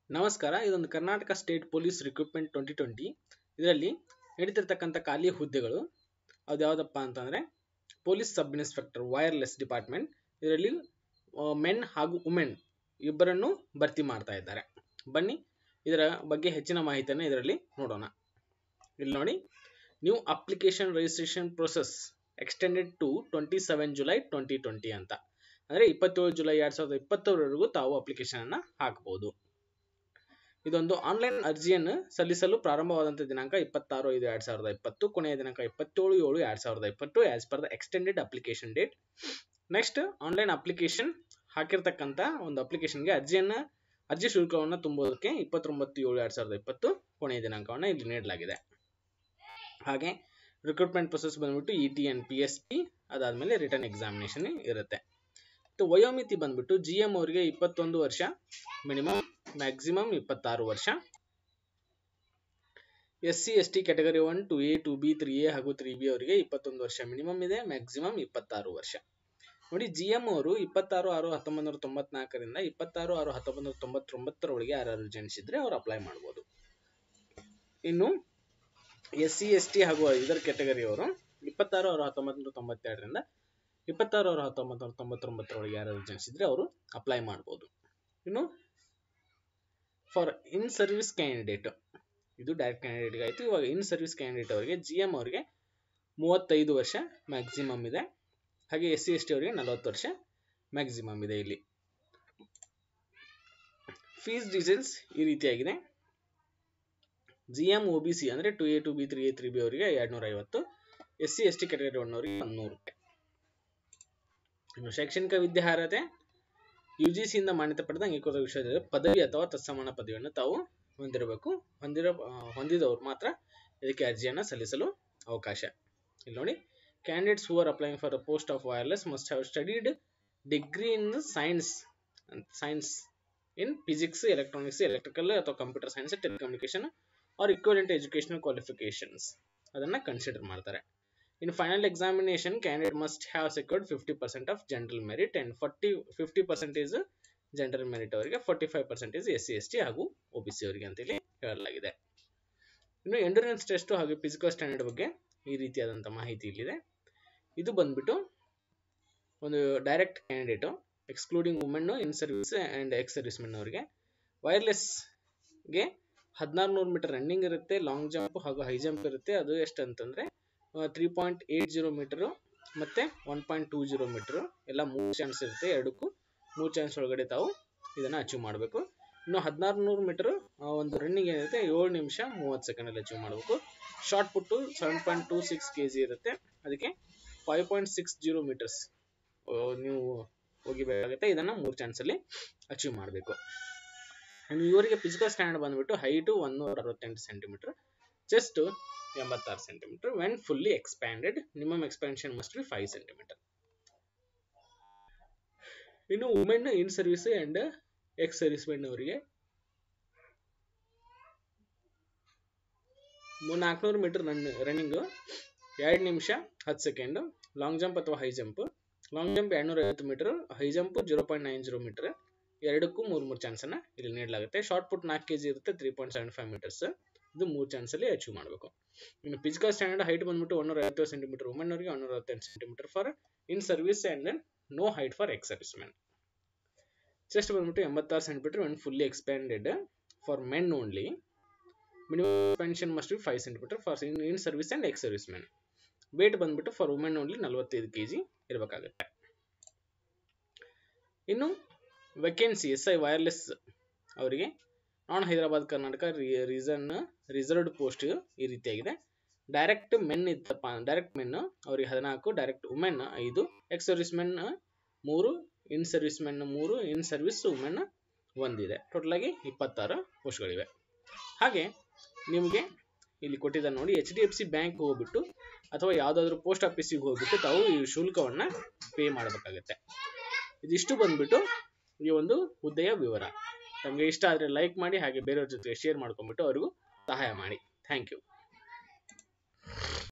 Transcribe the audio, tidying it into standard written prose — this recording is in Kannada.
ನಮಸ್ಕಾರ. ಇದೊಂದು ಕರ್ನಾಟಕ ಸ್ಟೇಟ್ ಪೊಲೀಸ್ ರಿಕ್ರೂಟ್ಮೆಂಟ್ 2020 ಇದರಲ್ಲಿ ನಡೀತಿರ್ತಕ್ಕಂಥ ಖಾಲಿ ಹುದ್ದೆಗಳು ಯಾವುದಪ್ಪ ಅಂತಂದರೆ police sub inspector wireless department. ಇದರಲ್ಲಿ ಮೆನ್ ಹಾಗೂ ವುಮೆನ್ ಇಬ್ಬರನ್ನು ಭರ್ತಿ ಮಾಡ್ತಾ ಇದ್ದಾರೆ. ಬನ್ನಿ ಇದರ ಬಗ್ಗೆ ಹೆಚ್ಚಿನ ಮಾಹಿತಿಯನ್ನು ಇದರಲ್ಲಿ ನೋಡೋಣ. ಇಲ್ಲಿ ನೋಡಿ, new application registration process extended to 27 July 2020 ಅಂತ. ಅಂದರೆ 27 ಜುಲೈ 2020 ತಾವು ಅಪ್ಲಿಕೇಶನ್ ಅನ್ನು ಹಾಕಬಹುದು. ಇದೊಂದು ಆನ್ಲೈನ್ ಅರ್ಜಿಯನ್ನು ಸಲ್ಲಿಸಲು ಪ್ರಾರಂಭವಾದಂಥ ದಿನಾಂಕ 26/5/2020, ಕೊನೆಯ ದಿನಾಂಕ 27/7/2020 as per the extended application date. Next, online application ಹಾಕಿರ್ತಕ್ಕಂಥ ಒಂದು ಅಪ್ಲಿಕೇಶನ್ಗೆ ಅರ್ಜಿ ಶುಲ್ಕವನ್ನು ತುಂಬುವುದಕ್ಕೆ 29/7/2020 ಕೊನೆಯ ದಿನಾಂಕವನ್ನು ಇಲ್ಲಿ ನೀಡಲಾಗಿದೆ. ಹಾಗೆ ರಿಕ್ರೂಟ್ಮೆಂಟ್ ಪ್ರೊಸೆಸ್ ಬಂದ್ಬಿಟ್ಟು ETN PSP, ಅದಾದಮೇಲೆ ರಿಟರ್ನ್ ಎಕ್ಸಾಮಿನೇಷನ್ ಇರುತ್ತೆ. ವಯೋಮಿತಿ ಬಂದ್ಬಿಟ್ಟು GM ಅವರಿಗೆ 21 ವರ್ಷ ಮಿನಿಮಮ್, ಮ್ಯಾಕ್ಸಿಮಮ್ 26 ವರ್ಷ. SC ST category 1 2A 2B 3A ಹಾಗೂ 3B ಅವರಿಗೆ 21 ವರ್ಷ ಮಿನಿಮಮ್ ಇದೆ, ಮ್ಯಾಕ್ಸಿಮಮ್ 26 ವರ್ಷ. ನೋಡಿ, GM ಅವರು 26/6/1994 ರಿಂದ 26/6/1999 ರೊಳಗೆ ಯಾರು ಜನಿಸಿದ್ರೆ ಅವರು ಅಪ್ಲೈ ಮಾಡ್ಬೋದು. ಇನ್ನು SC ST ಹಾಗೂ ಇದರ ಕ್ಯಾಟಗರಿ ಅವರು 26/6/1992 ರಿಂದ 26/6/1999 ರೊಳಗೆ ಯಾರು ಜನಿಸಿದ್ರೆ ಅವರು ಅಪ್ಲೈ ಮಾಡ್ಬೋದು. ಇನ್ನು ಫಾರ್ ಇನ್ ಸರ್ವಿಸ್ ಕ್ಯಾಂಡಿಡೇಟ್, ಇದು ಡೈರೆಕ್ಟ್ ಕ್ಯಾಂಡಿಡೇಟ್ ಆಯಿತು. ಇವಾಗ ಇನ್ ಸರ್ವಿಸ್ ಕ್ಯಾಂಡಿಡೇಟ್ ಅವರಿಗೆ GM ಅವರಿಗೆ 35 ವರ್ಷ ಮ್ಯಾಕ್ಸಿಮಮ್ ಇದೆ, ಹಾಗೆ SC ST ಅವರಿಗೆ 40 ವರ್ಷ ಮ್ಯಾಕ್ಸಿಮಮ್ ಇದೆ. ಇಲ್ಲಿ ಫೀಸ್ ಡೀಟೇಲ್ಸ್ ಈ ರೀತಿಯಾಗಿದೆ. GM OBC ಅಂದರೆ 2A 2B 3A 3B ಅವರಿಗೆ 250, SC ST ಕ್ಯಾಟಗರಿ 1 ಅವರಿಗೆ 100 ರೂಪಾಯಿ. ಇನ್ನು ಶೈಕ್ಷಣಿಕ ವಿದ್ಯಾರ್ಹತೆ UGC ಇಂದ ಮಾನ್ಯತೆ ಪಡೆದ ಅಂಗೀಕೃತ ವಿಷಯದಲ್ಲಿ ಪದವಿ ಅಥವಾ ತತ್ಸಮಾನ ಪದವಿಯನ್ನು ತಾವು ಹೊಂದಿದವರು ಮಾತ್ರ ಇದಕ್ಕೆ ಅರ್ಜಿಯನ್ನು ಸಲ್ಲಿಸಲು ಅವಕಾಶ. ಇಲ್ಲಿ ನೋಡಿ, candidates who are applying for the post of wireless must have studied degree in science in physics, electronics, electrical ಅಥವಾ computer science, telecommunication or equivalent educational qualifications ಅದನ್ನು ಕನ್ಸಿಡರ್ ಮಾಡ್ತಾರೆ. In final examination, candidate must have secured 50% of general merit and 50% is general merit ಅವರಿಗೆ, 45% is SC ST ಹಾಗೂ OBC ಅವರಿಗೆ ಅಂತ ಇಲ್ಲಿ ಹೇಳಲಾಗಿದೆ. ಇನ್ನು ಎಂಡ್ಯೂರೆನ್ಸ್ ಟೆಸ್ಟ್ ಹಾಗೂ ಫಿಸಿಕಲ್ ಸ್ಟ್ಯಾಂಡರ್ಡ್ ಬಗ್ಗೆ ಈ ರೀತಿಯಾದಂಥ ಮಾಹಿತಿ ಇಲ್ಲಿದೆ. ಇದು ಬಂದ್ಬಿಟ್ಟು ಒಂದು direct candidate excluding women in service and ex service men ಅವರಿಗೆ ವೈರ್ಲೆಸ್ಗೆ 1600 ಮೀಟರ್ ರನ್ನಿಂಗ್ ಇರುತ್ತೆ, ಲಾಂಗ್ ಜಂಪ್ ಹಾಗೂ ಹೈ ಜಂಪ್ ಇರುತ್ತೆ. ಅದು ಎಷ್ಟು ಅಂತಂದರೆ 3.80 ಮೀಟರು ಮತ್ತು 1.20 ಮೀಟರು ಎಲ್ಲ 3 ಚಾನ್ಸ್ ಇರುತ್ತೆ. ಎರಡಕ್ಕೂ 3 ಚಾನ್ಸ್ ಒಳಗಡೆ ತಾವು ಇದನ್ನು ಅಚೀವ್ ಮಾಡಬೇಕು. ಇನ್ನು 1600 ಮೀಟರು ಒಂದು ರನ್ನಿಂಗ್ ಏನಿರುತ್ತೆ 7 ನಿಮಿಷ 30 ಸೆಕೆಂಡಲ್ಲಿ ಅಚೀವ್ ಮಾಡಬೇಕು. ಶಾರ್ಟ್ ಪುಟ್ಟು 7.26 kg ಇರುತ್ತೆ, ಅದಕ್ಕೆ 5.60 ಮೀಟರ್ಸ್ ನೀವು ಹೋಗಿಬೇಕಾಗುತ್ತೆ. ಇದನ್ನು 3 ಚಾನ್ಸಲ್ಲಿ ಅಚೀವ್ ಮಾಡಬೇಕು. ಇವರಿಗೆ ಫಿಸಿಕಲ್ ಸ್ಟ್ಯಾಂಡರ್ಡ್ ಬಂದುಬಿಟ್ಟು height 168 centimetre, chest 86 centimetre. When fully expanded minimum expansion must be 5 centimetre. ಇನ್ನು women in service and ex service men ಅವರಿಗೆ 400 ಮೀಟರ್ ರನ್ನಿಂಗು 2 ನಿಮಿಷ 10 ಸೆಕೆಂಡು. ಲಾಂಗ್ ಜಂಪ್ ಅಥವಾ high jump, long jump 250 metre, high jump 0.90 metre. ಎರಡಕ್ಕೂ 3 ಚಾನ್ಸನ್ನು ಇಲ್ಲಿ ನೀಡಲಾಗುತ್ತೆ. ಶಾರ್ಟ್ ಪುಟ್ 4 kg ಇರುತ್ತೆ, 3.75 ಮೀಟರ್ಸ್. ಇದು 3 ಚಾನ್ಸಲ್ಲಿ ಅಚೀವ್ ಮಾಡಬೇಕು. ಇನ್ನು ಫಿಸಿಕಲ್ ಸ್ಟ್ಯಾಂಡರ್ಡ್ ಹೈಟ್ ಬಂದ್ಬಿಟ್ಟು 150 ಸೆಂಟಿಮೀಟರ್ ವುಮೆನ್ ಅವರಿಗೆ, 110 centimetre for in service and then no height for ex service men. Chest ಬಂದ್ಬಿಟ್ಟು 86 centimetre when fully expanded for men only. Minimum expansion must be 5 centimetre for in service and ex service men. Weight ಬಂದ್ಬಿಟ್ಟು ಫಾರ್ ವುಮೆನ್ ಓನ್ಲಿ 45 kg ಇರಬೇಕಾಗುತ್ತೆ. ಇನ್ನು ವೇಕೆನ್ಸಿ SI ವೈರ್ಲೆಸ್ ಅವರಿಗೆ non Hyderabad Karnataka reserved post ಈ ರೀತಿಯಾಗಿದೆ. ಡೈರೆಕ್ಟ್ ಮೆನ್ ಇತ್ತಪ್ಪ, ಡೈರೆಕ್ಟ್ ಮೆನ್ ಅವರಿಗೆ 14, direct women 5, X service men 3, in service men 3, in service women 1 ಇದೆ. ಟೋಟಲಾಗಿ 26 ಪೋಸ್ಟ್ಗಳಿವೆ. ಹಾಗೆ ನಿಮಗೆ ಇಲ್ಲಿ ಕೊಟ್ಟಿದ್ದಾರೆ ನೋಡಿ, HDFC ಬ್ಯಾಂಕ್ ಹೋಗ್ಬಿಟ್ಟು ಅಥವಾ ಯಾವುದಾದ್ರೂ ಪೋಸ್ಟ್ ಆಫೀಸಿಗೆ ಹೋಗ್ಬಿಟ್ಟು ತಾವು ಈ ಶುಲ್ಕವನ್ನು ಪೇ ಮಾಡಬೇಕಾಗುತ್ತೆ. ಇದಿಷ್ಟು ಬಂದ್ಬಿಟ್ಟು ಈ ಒಂದು ಹುದ್ದೆಯ ವಿವರ. ತಮಗೆ ಇಷ್ಟ ಆದರೆ ಲೈಕ್ ಮಾಡಿ, ಹಾಗೆ ಬೇರೆಯವ್ರ ಜೊತೆ ಶೇರ್ ಮಾಡ್ಕೊಂಡ್ಬಿಟ್ಟು ಅವ್ರಿಗೂ ಸಹಾಯ ಮಾಡಿ. Thank you.